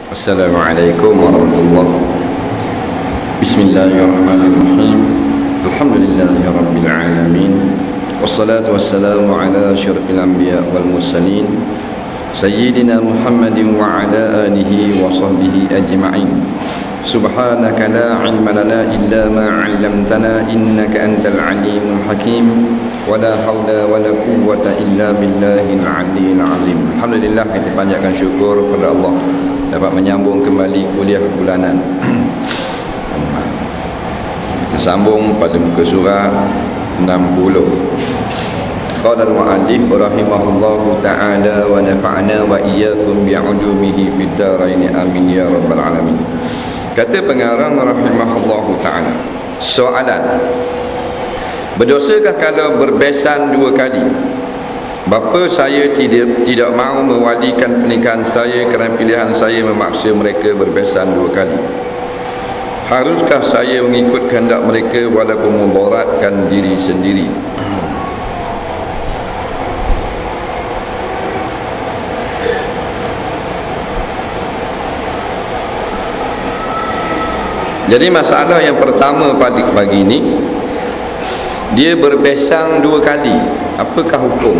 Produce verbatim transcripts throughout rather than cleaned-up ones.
Assalamualaikum warahmatullahi wabarakatuh. Bismillahirrahmanirrahim. Alhamdulillahirabbil alamin. Wassalatu wassalamu ala asyrafil anbiya wal mursalin sayyidina Muhammadin wa ala alihi wa sahbihi ajma'in. Subhanaka la ilma lana illa ma 'allamtana innaka antal alimul hakim. Wala haula wala quwwata illa billahil aliyyil azim. Alhamdulillah, kita panjatkan syukur kepada Allah dapat menyambung kembali kuliah bulanan. Kita sambung pada muka surat enam puluh. Qala al-mu'allif rahimahullahu ta'ala wa nafa'na wa iyyakum bi'ulumihi fid dharain amin ya rabbal alamin. Kata pengarang rahimahullahu ta'ala, soalan: berdosakah kalau berbesan dua kali? Bapa saya tidak tidak mahu mewalikan pernikahan saya kerana pilihan saya memaksa mereka berbesan dua kali. Haruskah saya mengikut kehendak mereka walaupun memudaratkan diri sendiri? Jadi masalah yang pertama pada pagi ini, dia berbesang dua kali. Apakah hukum?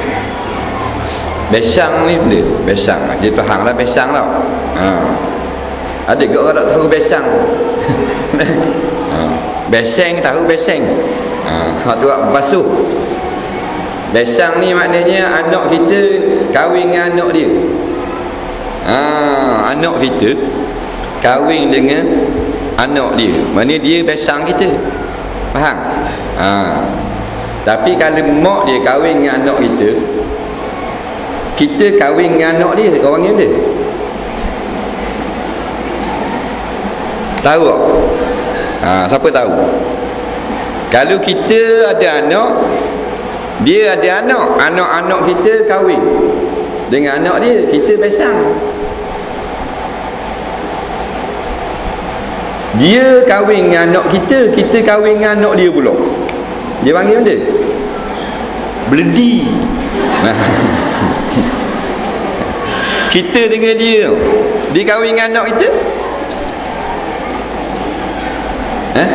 Besang ni dia, besang. Dia faham lah besang tau. Ha. Ada ke orang tak tahu besang? Ha. Beseng tahu beseng. Ha, tu basuh. Besang ni maknanya anak kita kahwin dengan anak dia. Ha, anak kita kahwin dengan anak dia. Maknanya dia besang kita. Faham? Ha. Tapi kalau mak dia kahwin dengan anak kita, kita kahwin dengan anak dia, orang yang dia tahu tak? Ha, siapa tahu? Kalau kita ada anak, dia ada anak, anak-anak kita kahwin dengan anak dia, kita besang. Dia kahwin dengan anak kita, kita kahwin dengan anak dia pula. Dia panggil dia Bledi. Kita dengan dia, dia kahwin dengan anak kita. Eh?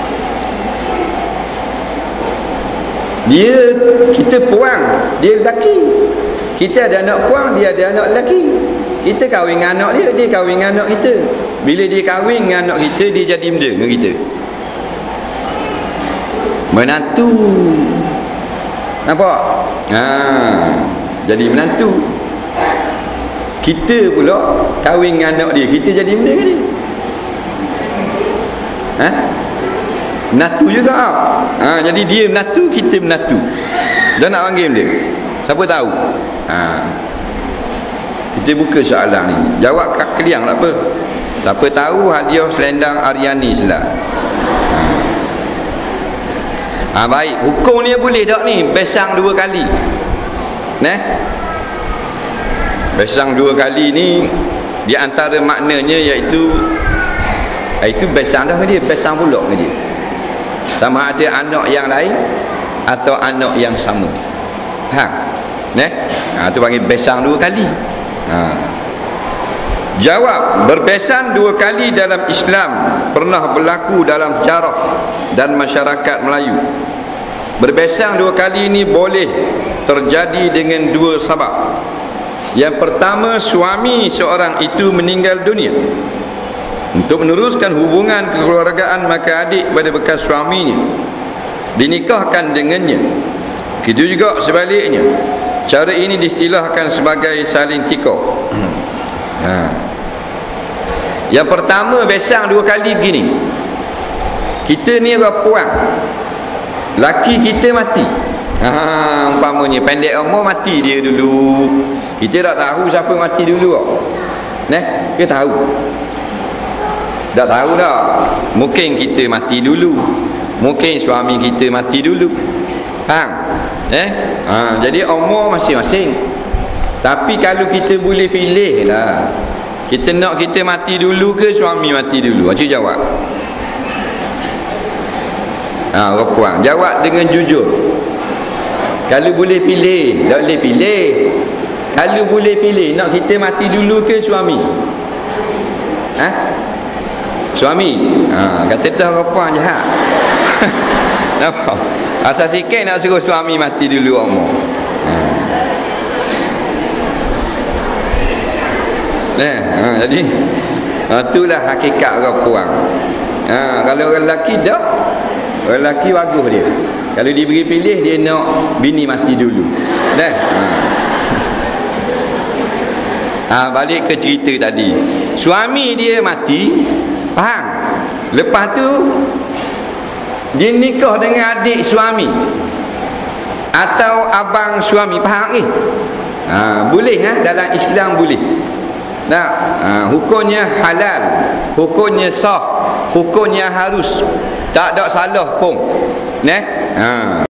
Dia, kita puang, dia lelaki. Kita ada anak puang, dia ada anak lelaki. Kita kahwin dengan anak dia, dia kahwin dengan anak kita. Bila dia kahwin dengan anak kita, dia jadi benda dengan kita. Menantu. Nampak? Ha, jadi menantu. Kita pula kahwin dengan anak dia, kita jadi benda dengan dia. Ha? Menantu juga. Ha, jadi dia menantu, kita menantu. Dah nak panggil dia. Siapa tahu? Ha. Kita buka soalan ni. Jawab kat keliang tak apa. Siapa tahu hadiah selendang Aryani Selak. Ha, baik, hukum ni boleh tak ni besang dua kali? Neh? Besang dua kali ni di antara maknanya iaitu itu besang dah ke dia, besang pula ke dia. Sama ada anak yang lain atau anak yang sama. Ha. Neh? Ha, tu panggil besang dua kali. Ha. Jawab, berbesan dua kali dalam Islam pernah berlaku dalam sejarah dan masyarakat Melayu. Berbesang dua kali ini boleh terjadi dengan dua sebab. Yang pertama, suami seorang itu meninggal dunia. Untuk meneruskan hubungan kekeluargaan, maka adik pada bekas suaminya dinikahkan dengannya. Begitu juga sebaliknya. Cara ini distilahkan sebagai saling tikar. Ha. Yang pertama, besang dua kali begini. Kita ni orang puang, laki kita mati. Ha, umpamanya pendek umur mati dia dulu. Kita tak tahu siapa mati dulu kok. Neh, kita tahu. Tak tahu dah. Mungkin kita mati dulu. Mungkin suami kita mati dulu. Faham? Eh? Ha, jadi umur masing-masing. Tapi kalau kita boleh pilih lah, kita nak kita mati dulu ke suami mati dulu? Cik jawab. Ha, orang puang, jawab dengan jujur. Kalau boleh pilih, tak boleh pilih. Kalau boleh pilih, nak kita mati dulu ke suami? Ha? Suami. Ha, kata dah apa jahat. Nampak? Asal sikit nak suruh suami mati dulu umur. Ha. Nah, ha, jadi ha, itulah hakikat orang puang. Ha, kalau orang lelaki dah, orang lelaki bagus dia. Kalau diberi pilih, dia nak bini mati dulu. Dah. Ha. Ha, balik ke cerita tadi. Suami dia mati, faham? Lepas tu dia nikah dengan adik suami atau abang suami, faham ni? Ha, boleh ha? Dalam Islam boleh. Nah, ha, hukumnya halal, hukumnya sah, hukumnya harus, tak ada salah pun. Nah, ha.